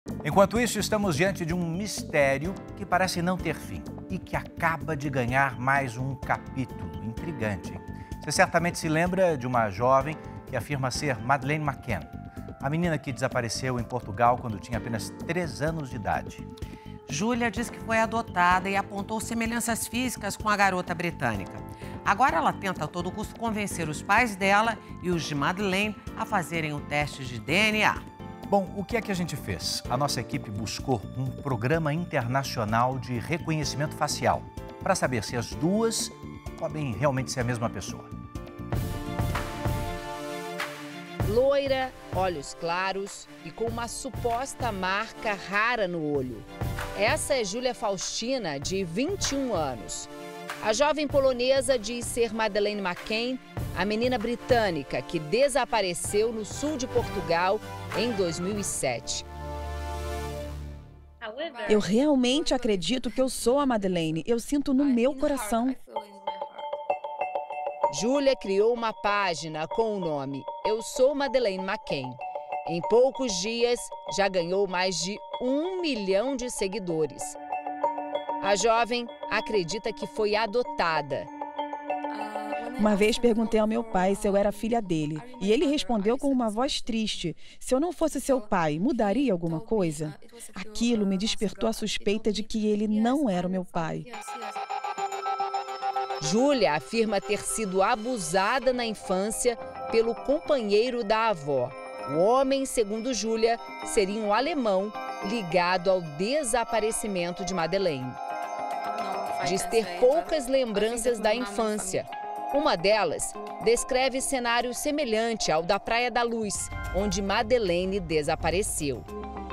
Enquanto isso, estamos diante de um mistério que parece não ter fim e que acaba de ganhar mais um capítulo intrigante. Você certamente se lembra de uma jovem que afirma ser Madeleine McCann, a menina que desapareceu em Portugal quando tinha apenas 3 anos de idade. Júlia diz que foi adotada e apontou semelhanças físicas com a garota britânica. Agora ela tenta a todo custo convencer os pais dela e os de Madeleine a fazerem o teste de DNA. Bom, o que é que a gente fez? A nossa equipe buscou um programa internacional de reconhecimento facial para saber se as duas podem realmente ser a mesma pessoa. Loira, olhos claros e com uma suposta marca rara no olho. Essa é Júlia Faustina, de 21 anos. A jovem polonesa diz ser Madeleine McCann, a menina britânica que desapareceu no sul de Portugal em 2007. Eu realmente acredito que eu sou a Madeleine. Eu sinto no meu coração. Júlia criou uma página com o nome Eu Sou Madeleine McCann. Em poucos dias, já ganhou mais de 1 milhão de seguidores. A jovem acredita que foi adotada. Uma vez perguntei ao meu pai se eu era filha dele. E ele respondeu com uma voz triste. Se eu não fosse seu pai, mudaria alguma coisa? Aquilo me despertou a suspeita de que ele não era o meu pai. Júlia afirma ter sido abusada na infância pelo companheiro da avó. O homem, segundo Júlia, seria um alemão ligado ao desaparecimento de Madeleine. Diz ter poucas lembranças da infância. Uma delas descreve cenário semelhante ao da Praia da Luz, onde Madeleine desapareceu.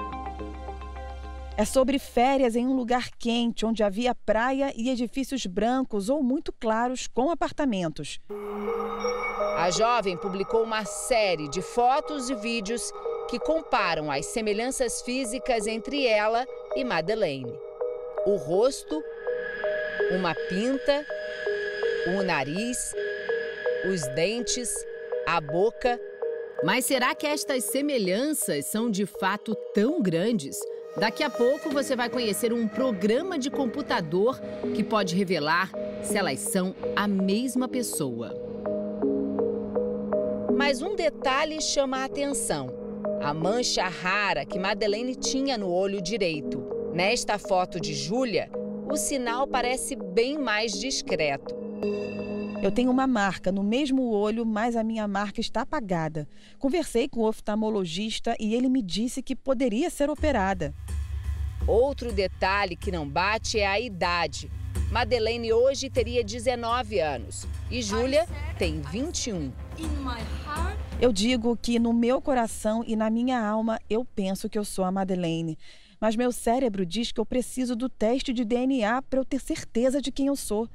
É sobre férias em um lugar quente, onde havia praia e edifícios brancos ou muito claros com apartamentos. A jovem publicou uma série de fotos e vídeos que comparam as semelhanças físicas entre ela e Madeleine. O rosto, uma pinta, o nariz, os dentes, a boca. Mas será que estas semelhanças são de fato tão grandes? Daqui a pouco você vai conhecer um programa de computador que pode revelar se elas são a mesma pessoa. Mas um detalhe chama a atenção: a mancha rara que Madeleine tinha no olho direito. Nesta foto de Júlia, o sinal parece bem mais discreto. Eu tenho uma marca no mesmo olho, mas a minha marca está apagada. Conversei com o oftalmologista e ele me disse que poderia ser operada. Outro detalhe que não bate é a idade. Madeleine hoje teria 19 anos e Júlia tem 21. Eu digo que no meu coração e na minha alma eu penso que eu sou a Madeleine. Mas meu cérebro diz que eu preciso do teste de DNA para eu ter certeza de quem eu sou.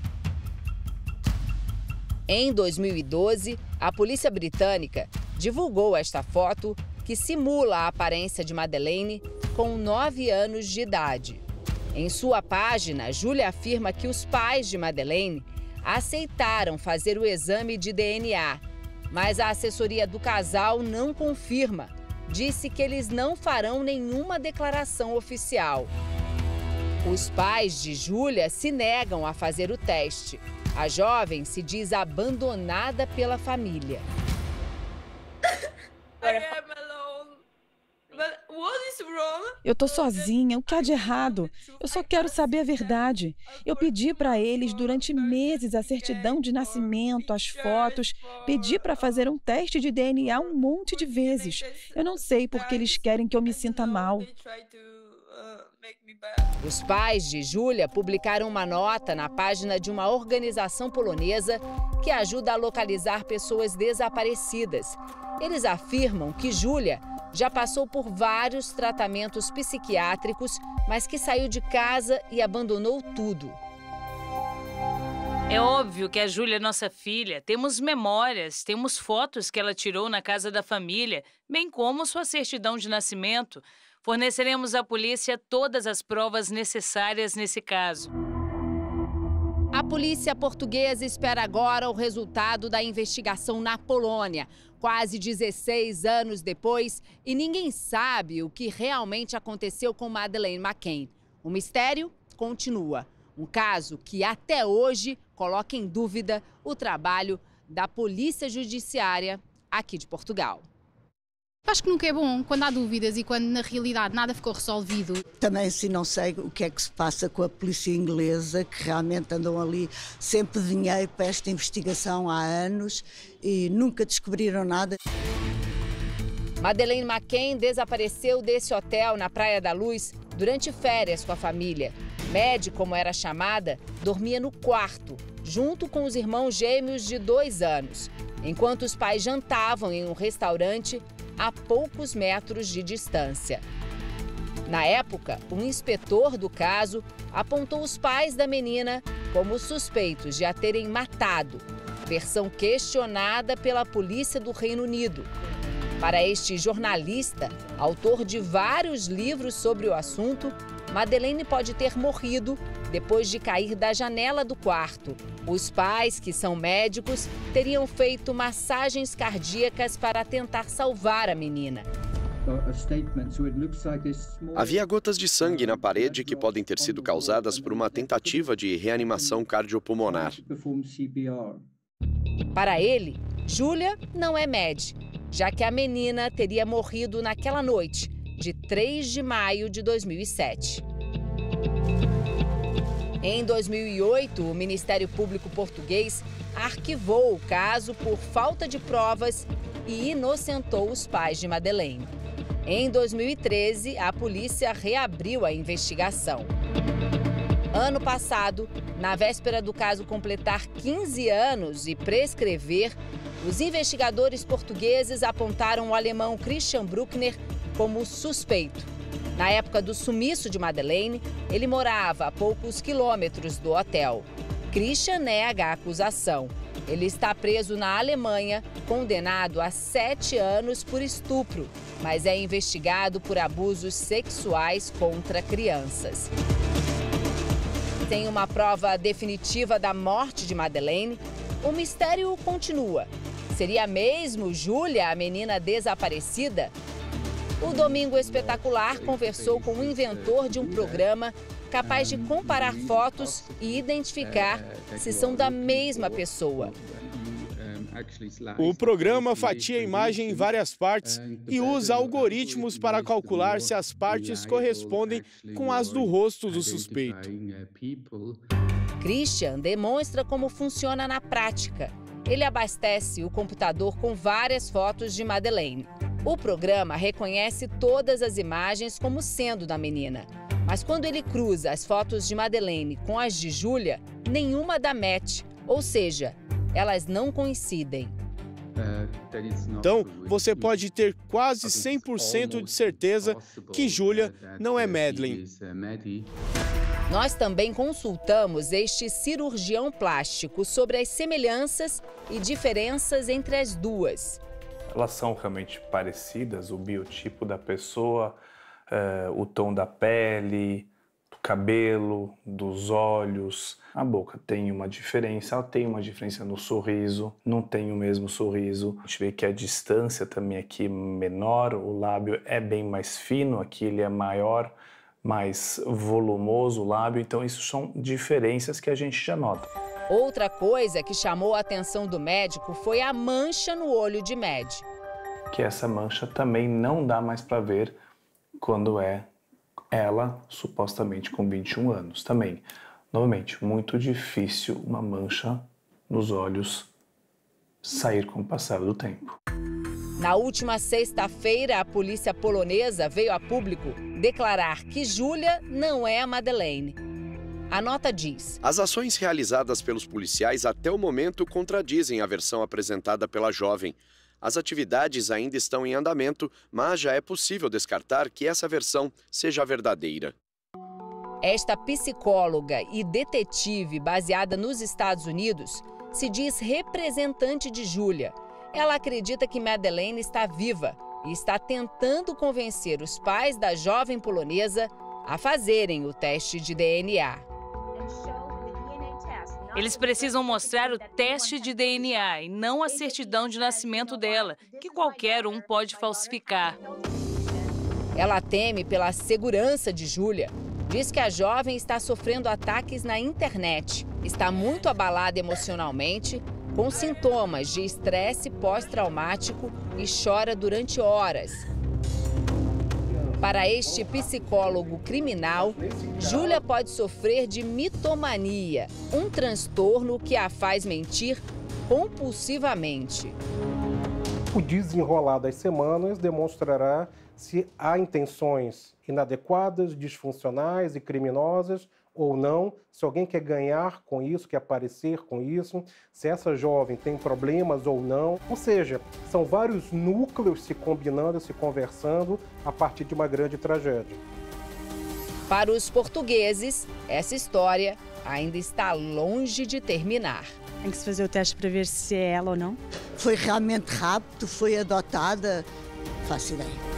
Em 2012, a polícia britânica divulgou esta foto que simula a aparência de Madeleine com 9 anos de idade. Em sua página, Júlia afirma que os pais de Madeleine aceitaram fazer o exame de DNA, mas a assessoria do casal não confirma. Disse que eles não farão nenhuma declaração oficial. Os pais de Júlia se negam a fazer o teste. A jovem se diz abandonada pela família. Eu tô sozinha, o que há de errado? Eu só quero saber a verdade. Eu pedi para eles durante meses a certidão de nascimento, as fotos. Pedi para fazer um teste de DNA um monte de vezes. Eu não sei porque eles querem que eu me sinta mal. Os pais de Júlia publicaram uma nota na página de uma organização polonesa que ajuda a localizar pessoas desaparecidas. Eles afirmam que Júlia já passou por vários tratamentos psiquiátricos, mas que saiu de casa e abandonou tudo. É óbvio que a Júlia é nossa filha. Temos memórias, temos fotos que ela tirou na casa da família, bem como sua certidão de nascimento. Forneceremos à polícia todas as provas necessárias nesse caso. A polícia portuguesa espera agora o resultado da investigação na Polônia, quase 16 anos depois, e ninguém sabe o que realmente aconteceu com Madeleine McCann. O mistério continua. Um caso que até hoje coloca em dúvida o trabalho da Polícia Judiciária aqui de Portugal. Acho que nunca é bom quando há dúvidas e quando na realidade nada ficou resolvido. Também assim não sei o que é que se passa com a polícia inglesa, que realmente andam ali sempre dinheiro para esta investigação há anos e nunca descobriram nada. Madeleine McCann desapareceu desse hotel na Praia da Luz durante férias com a família. Maddie, como era chamada, dormia no quarto, junto com os irmãos gêmeos de 2 anos, enquanto os pais jantavam em um restaurante a poucos metros de distância. Na época, um inspetor do caso apontou os pais da menina como suspeitos de a terem matado, versão questionada pela polícia do Reino Unido. Para este jornalista, autor de vários livros sobre o assunto, Madeleine pode ter morrido depois de cair da janela do quarto. Os pais, que são médicos, teriam feito massagens cardíacas para tentar salvar a menina. Havia gotas de sangue na parede que podem ter sido causadas por uma tentativa de reanimação cardiopulmonar. Para ele, Julia não é Maddie, já que a menina teria morrido naquela noite, de 3 de maio de 2007. Em 2008, o Ministério Público português arquivou o caso por falta de provas e inocentou os pais de Madeleine. Em 2013, a polícia reabriu a investigação. Ano passado, na véspera do caso completar 15 anos e prescrever, os investigadores portugueses apontaram o alemão Christian Bruckner como suspeito. Na época do sumiço de Madeleine, ele morava a poucos quilômetros do hotel. Christian nega a acusação. Ele está preso na Alemanha, condenado a 7 anos por estupro, mas é investigado por abusos sexuais contra crianças. Sem uma prova definitiva da morte de Madeleine, o mistério continua. Seria mesmo Julia a menina desaparecida? O Domingo Espetacular conversou com o inventor de um programa capaz de comparar fotos e identificar se são da mesma pessoa. O programa fatia a imagem em várias partes e usa algoritmos para calcular se as partes correspondem com as do rosto do suspeito. Christian demonstra como funciona na prática. Ele abastece o computador com várias fotos de Madeleine. O programa reconhece todas as imagens como sendo da menina. Mas quando ele cruza as fotos de Madeleine com as de Julia, nenhuma dá match, ou seja, elas não coincidem. Então, você pode ter quase 100% de certeza que Julia não é Madeleine. Nós também consultamos este cirurgião plástico sobre as semelhanças e diferenças entre as duas. Elas são realmente parecidas, o biotipo da pessoa, o tom da pele, do cabelo, dos olhos. A boca tem uma diferença, ela tem uma diferença no sorriso, não tem o mesmo sorriso. A gente vê que a distância também aqui é menor, o lábio é bem mais fino, aqui ele é maior, mais volumoso o lábio, então isso são diferenças que a gente já nota. Outra coisa que chamou a atenção do médico foi a mancha no olho de Maddie. Que essa mancha também não dá mais para ver quando é ela, supostamente com 21 anos. Também, novamente, muito difícil uma mancha nos olhos sair com o passar do tempo. Na última sexta-feira, a polícia polonesa veio a público declarar que Julia não é a Madeleine. A nota diz: as ações realizadas pelos policiais até o momento contradizem a versão apresentada pela jovem. As atividades ainda estão em andamento, mas já é possível descartar que essa versão seja a verdadeira. Esta psicóloga e detetive baseada nos Estados Unidos se diz representante de Julia. Ela acredita que Madeleine está viva e está tentando convencer os pais da jovem polonesa a fazerem o teste de DNA. Eles precisam mostrar o teste de DNA e não a certidão de nascimento dela, que qualquer um pode falsificar. Ela teme pela segurança de Júlia. Diz que a jovem está sofrendo ataques na internet. Está muito abalada emocionalmente, com sintomas de estresse pós-traumático e chora durante horas. Para este psicólogo criminal, Júlia pode sofrer de mitomania, um transtorno que a faz mentir compulsivamente. O desenrolar das semanas demonstrará se há intenções inadequadas, disfuncionais e criminosas ou não, se alguém quer ganhar com isso, quer aparecer com isso, se essa jovem tem problemas ou não. Ou seja, são vários núcleos se combinando, se conversando a partir de uma grande tragédia. Para os portugueses, essa história ainda está longe de terminar. Tem que se fazer o teste para ver se é ela ou não? Foi realmente rápido, foi adotada, faço ideia.